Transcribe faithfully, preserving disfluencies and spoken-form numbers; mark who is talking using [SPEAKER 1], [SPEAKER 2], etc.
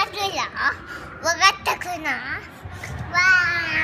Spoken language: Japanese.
[SPEAKER 1] るよ。わかったかな。わー。